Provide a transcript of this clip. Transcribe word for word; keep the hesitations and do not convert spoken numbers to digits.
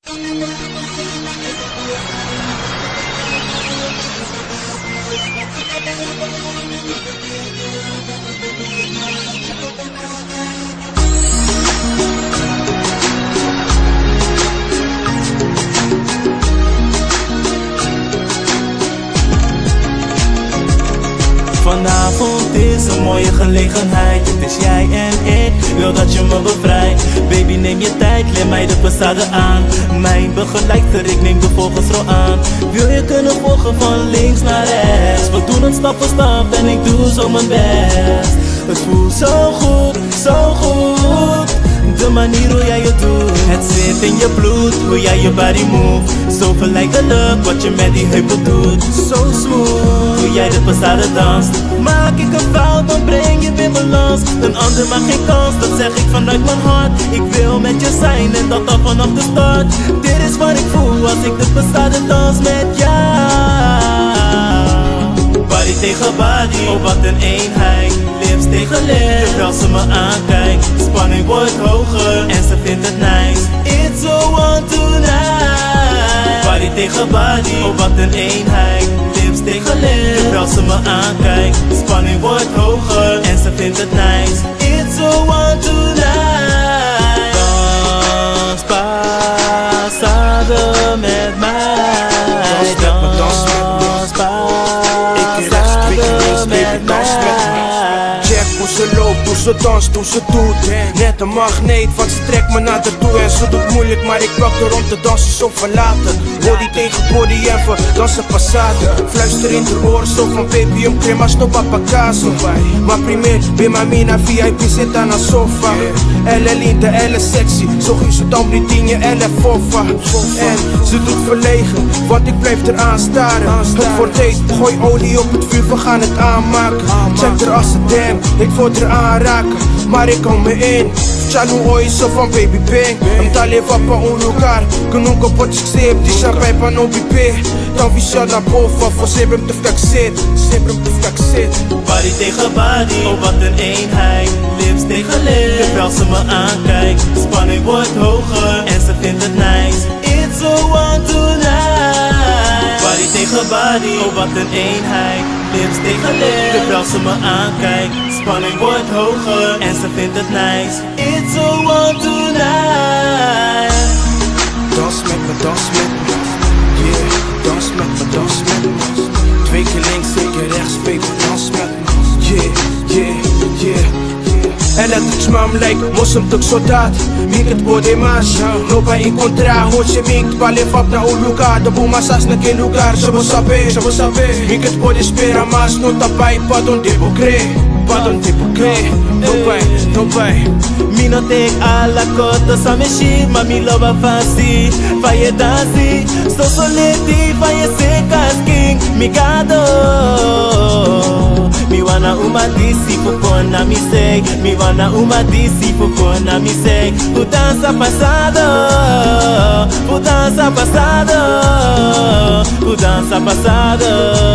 Vanavond is een mooie gelegenheid. Het is jij en ik, wil dat je me bevrijdt. Baby, neem je tijd, leer mij de passade aan. Mijn begeleidster, ik neem de vogels aan. Wil je kunnen volgen van links naar rechts? We doen het stap voor stap en ik doe zo mijn best. Het voelt zo goed, zo goed. De manier hoe jij het doet. Het zit in je bloed, hoe jij je body move. Zo verleidelijk wat je met die heupen doet. Zo smooth, hoe jij de passade danst. Maak ik een fout, dan breng je weer balans. Een ander maakt geen kans, dat zeg ik vanuit mijn hart. Ik wil met je zijn en dat al vanaf de start. Dit is wat ik voel als ik de passade dans met jou. Body tegen body, oh wat een eenheid. Lips tegen lips, terwijl ze me aankijkt. Spanning wordt hoger en ze vindt het nice. It's a one tonight. Body tegen body, oh wat een eenheid. Lips tegen lips, terwijl ze me aankijkt. Spanning wordt hoger en ze vindt het nice. It's a one tonight. Dans passade met mij. Dans met me, dans met me. Ik rechts, twee links, baby, dans met me. Check hoe ze loopt, hoe ze danst, hoe ze doet. Net een magneet, want ze trekt me naar de toe. En ze doet moeilijk, maar ik pak er om te dansen zo verlaten. Body tegen body even, dansen passade. Fluister in de oren zo van baby, um crema, sto pa casa. Maar primeiro, ben ma mina V I P zit aan haar sofa. Ela é linda, ela é sexy, sorriso tão bonitinha, ela é fofa. En ze doet verlegen, want ik blijf eraan staren. Het wordt heet, gooi olie op het vuur, we gaan het aanmaken. Check er als ze damn, ik word er aanraken, maar ik hou me in. Já não oi, sou van baby bang. Om te levar pra um lugar que nunca pode esquecer. Diz champanhe pra não beber. Tão viciado na bofa, voor sempre me te ficar cedo. Sempre me te ficar cedo. Body tegen body, oh wat een eenheid. Lips tegen lips, terwijl ze me aankijkt. Spanning wordt hoger en ze vindt het nice. It's a one tonight. Body tegen body, oh wat een eenheid. Lips tegen lips, terwijl ze me aankijkt. Spanning wordt hoger en ze vindt het nice. It's a one tonight. Dans met me, dans met me. Yeah, dans met me, dans met me. Twee keer links, twee keer rechts, baby, dans met me. Yeah, yeah, yeah. Ela desmam like moço tuk soldado. Minket pode mais, não vai encontrar. Hoje minket vai levar pra um lugar. Da bom massas naquele lugar, já vou saber, já vou saber. Minket pode esperar, mas não tá pai pra onde vou crer. Pra onde vou crer, não vai, não vai. Me não tem a la cota, só mexi, mas me louva fácil. Vai dançar, sou solete, vai ser casquinho, me gado. Mi wana uma disi fukona mi sei. Mi wana uma disi fukona mi sei. Tu dança passado, tu dança passado, tu dança passado.